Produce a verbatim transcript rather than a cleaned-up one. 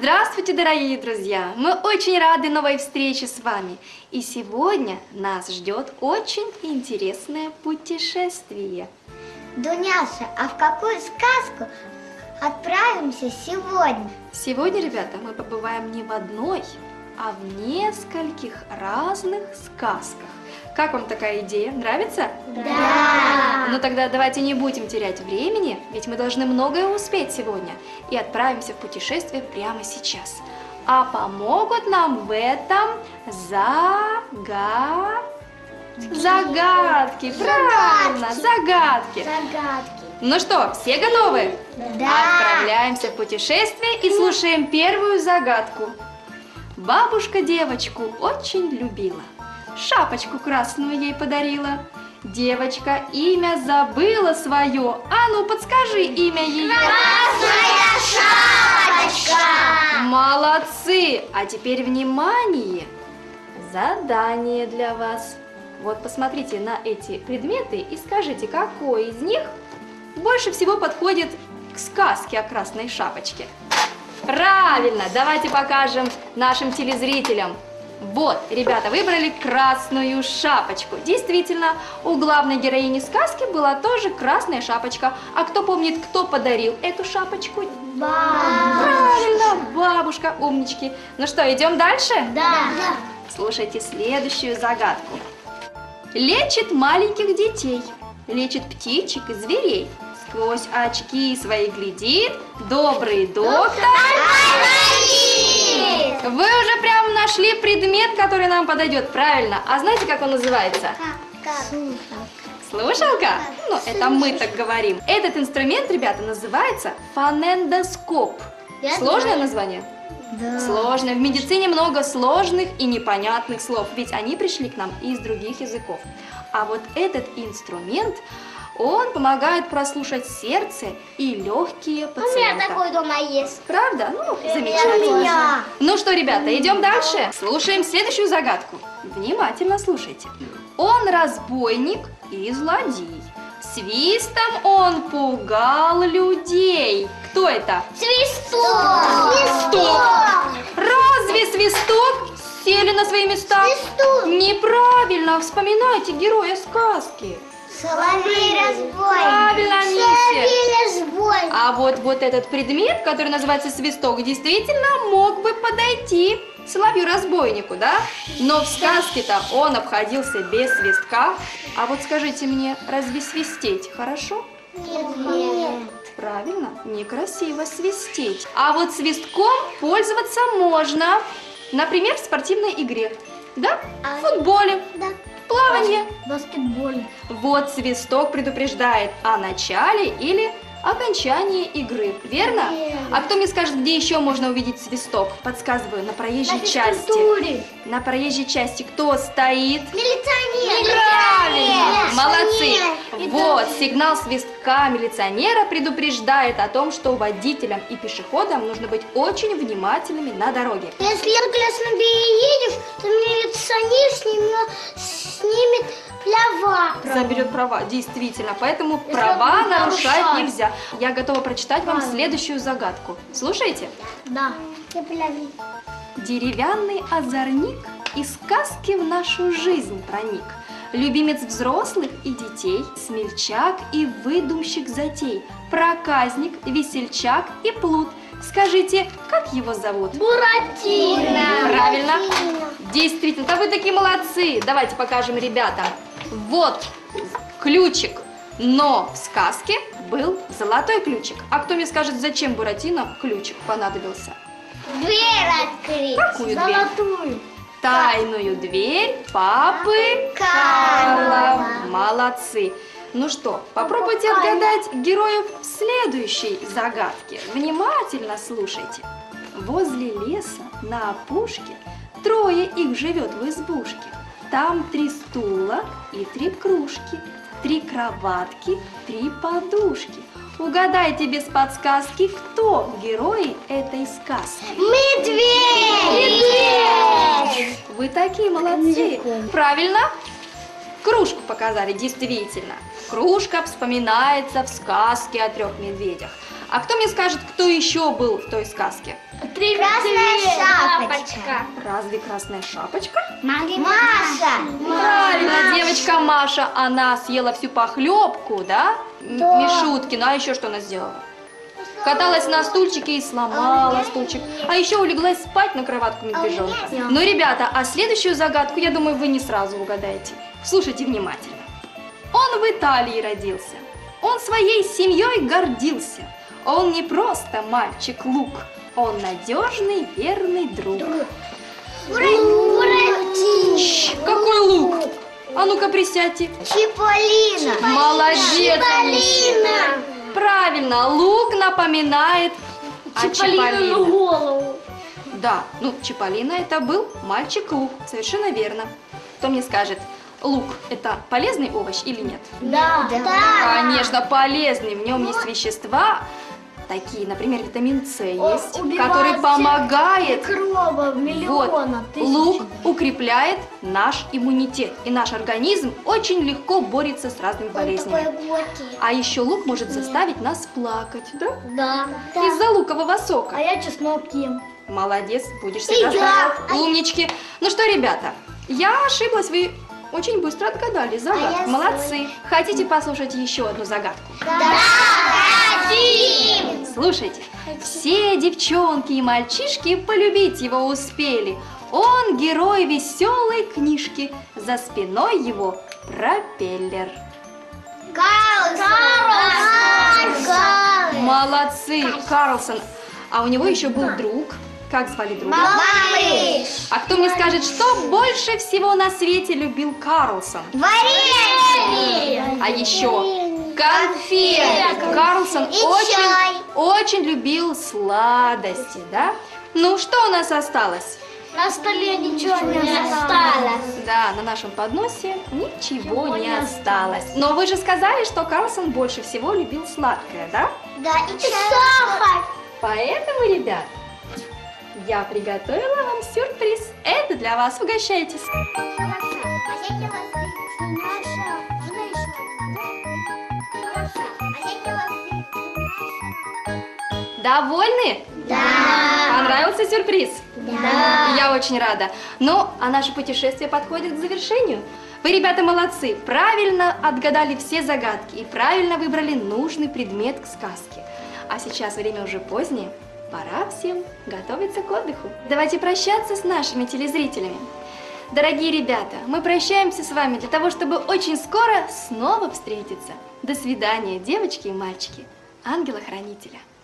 Здравствуйте, дорогие друзья! Мы очень рады новой встрече с вами. И сегодня нас ждет очень интересное путешествие. Дуняша, а в какую сказку отправимся сегодня? Сегодня, ребята, мы побываем не в одной, а в нескольких разных сказках. Как вам такая идея? Нравится? Да! Ну тогда давайте не будем терять времени, ведь мы должны многое успеть сегодня. И отправимся в путешествие прямо сейчас. А помогут нам в этом зага... загадки. Правильно, загадки. Загадки. Ну что, все готовы? Да! Отправляемся в путешествие и слушаем первую загадку. Бабушка девочку очень любила, шапочку красную ей подарила. Девочка имя забыла свое. А ну, подскажи имя ее. Красная шапочка! Молодцы! А теперь внимание! Задание для вас. Вот посмотрите на эти предметы и скажите, какой из них больше всего подходит к сказке о красной шапочке. Правильно! Давайте покажем нашим телезрителям. Вот, ребята, выбрали красную шапочку. Действительно, у главной героини сказки была тоже красная шапочка. А кто помнит, кто подарил эту шапочку? Бабушка! Правильно, бабушка, умнички. Ну что, идем дальше? Да! Слушайте следующую загадку. Лечит маленьких детей, лечит птичек и зверей. Сквозь очки свои глядит добрый доктор. Вы уже прям нашли предмет, который нам подойдет, правильно? А знаете, как он называется? Слушалка? Ну, это мы так говорим. Этот инструмент, ребята, называется фонендоскоп. Сложное название? Да. Сложное. В медицине много сложных и непонятных слов, ведь они пришли к нам из других языков. А вот этот инструмент, он помогает прослушать сердце и легкие пациента. У меня такой дома есть. Правда? Ну, У замечательно. меня. Ну что, ребята, идем дальше? Слушаем следующую загадку. Внимательно слушайте. Он разбойник и злодей. Свистом он пугал людей. Кто это? Свисток! Стоп! Разве свисток? Сели на свои места? Свисток! Неправильно. Вспоминайте героя сказки. Соловей-разбойник! Правильно, Мися. Соловей-разбойник! А вот, вот этот предмет, который называется свисток, действительно мог бы подойти соловью-разбойнику, да? Но в сказке-то он обходился без свистка. А вот скажите мне, разве свистеть хорошо? Нет. Правильно, некрасиво свистеть. А вот свистком пользоваться можно, например, в спортивной игре. Да? А- В футболе, Да. в плавании. Баскетбол. Вот свисток предупреждает о начале или окончании игры, верно? Верно. А кто мне скажет, где еще можно увидеть свисток? Подсказываю, на проезжей На части. физкультуре. На проезжей части кто стоит? Милиционер. Правильно, молодцы. Милиционер. Вот, сигнал свистка милиционера предупреждает о том, что водителям и пешеходам нужно быть очень внимательными на дороге. Если ясно едешь, то милиционер снимет, снимет права. Заберет права, действительно, поэтому Если права он нарушать нарушает. нельзя. Я готова прочитать вам Ладно. следующую загадку. Слушайте. Да. Деревянный озорник из сказки в нашу жизнь проник. Любимец взрослых и детей, смельчак и выдумщик затей, проказник, весельчак и плут. Скажите, как его зовут? Буратино. Правильно. Действительно, да вы такие молодцы. Давайте покажем ребятам. Вот ключик. Но в сказке был золотой ключик. А кто мне скажет, зачем Буратино ключик понадобился? Дверь открыть. Какую дверь? Золотую. Тайную дверь папы Карла. Молодцы. Ну что, попробуйте отгадать героев в следующей загадке. Внимательно слушайте. Возле леса на опушке трое их живет в избушке. Там три стула и три кружки, три кроватки, три подушки. Угадайте без подсказки, кто герои этой сказки. Медведь! Вы такие молодцы. Правильно? Кружку показали, действительно. Кружка вспоминается в сказке о трех медведях. А кто мне скажет, кто еще был в той сказке? Красная шапочка. Разве красная шапочка? Маша. Правильно, девочка Маша, она съела всю похлебку, да? М- Да. Мишуткину, а еще что она сделала? Каталась на стульчике и сломала стульчик. А еще улеглась спать на кроватку медвежонка. Ну, ребята, а следующую загадку, я думаю, вы не сразу угадаете. Слушайте внимательно. Он в Италии родился. Он своей семьей гордился. Он не просто мальчик Лук. Он надежный, верный друг. Чш, какой Лук? А ну-ка присядьте. Чиполлино. Молодец, Чиполлино. Правильно, Лук напоминает о Чиполлино. голову. Да, ну Чиполлино это был мальчик Лук, совершенно верно. Кто мне скажет, лук это полезный овощ или нет? Да. Конечно, полезный, в нем есть вещества, такие, например, витамин С есть, убивает который всех помогает. Микробов Вот, миллиона, тысяч. лук укрепляет наш иммунитет, и наш организм очень легко борется с разными болезнями. А еще лук может заставить нас плакать, да? Да. Из-за лукового сока. А я чеснок ем. Молодец, будешь всегда И я. здоров. Умнички. Ну что, ребята, я ошиблась, вы очень быстро отгадали загадку. я Молодцы. Хотите послушать еще одну загадку? Да. Хотим. Слушайте. Все девчонки и мальчишки полюбить его успели. Он герой веселой книжки. За спиной его пропеллер. Карлсон. Молодцы, Карлсон. А у него еще был друг. Как звали друга? Малыш. А кто мне скажет, что больше всего на свете любил Карлсон? Варенье. А еще конфеты. Карлсон И очень, чай. очень любил сладости, да? Ну, что у нас осталось? На столе ничего не осталось. Да, на нашем подносе ничего не осталось. Но вы же сказали, что Карлсон больше всего любил сладкое, да? Да, и сахар. Поэтому, ребят, я приготовила вам сюрприз. Это для вас. Угощайтесь. Довольны? Да. Понравился сюрприз? Да. Я очень рада. Ну, а наше путешествие подходит к завершению. Вы, ребята, молодцы. Правильно отгадали все загадки и правильно выбрали нужный предмет к сказке. А сейчас время уже позднее. Пора всем готовиться к отдыху. Давайте прощаться с нашими телезрителями. Дорогие ребята, мы прощаемся с вами для того, чтобы очень скоро снова встретиться. До свидания, девочки и мальчики. Ангела-хранителя.